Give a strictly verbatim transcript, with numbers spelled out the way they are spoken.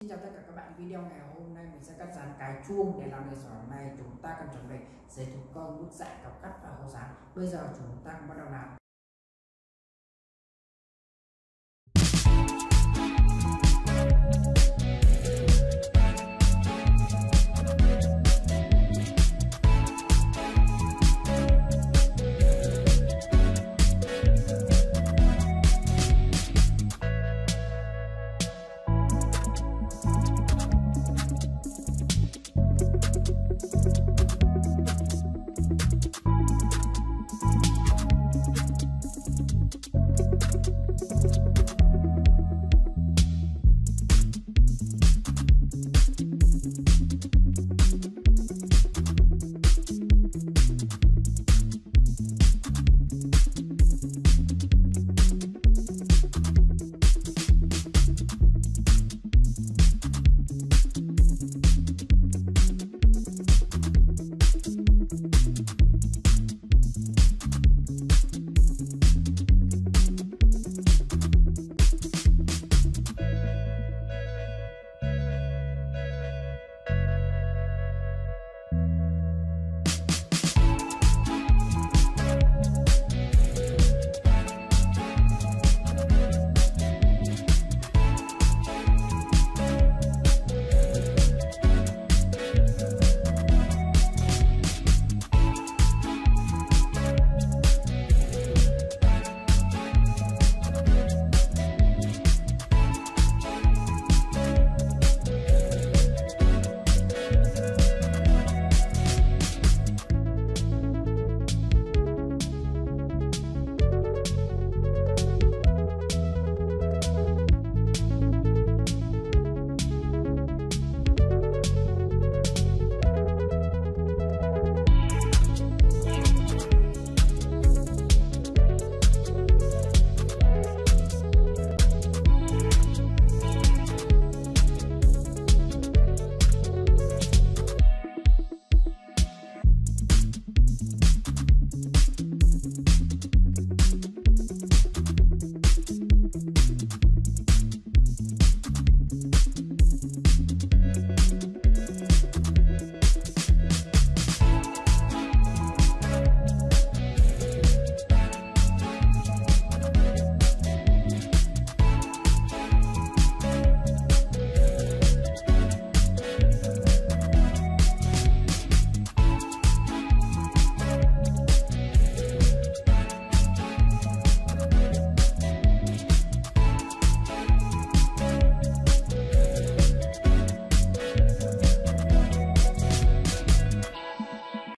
Xin chào tất cả các bạn, video ngày hôm nay mình sẽ cắt dán cái chuông. Để làm được sản phẩm này chúng ta cần chuẩn bị giấy thủ công, bút dạy, cọc cắt và hồ dán. Bây giờ chúng ta cùng bắt đầu làm.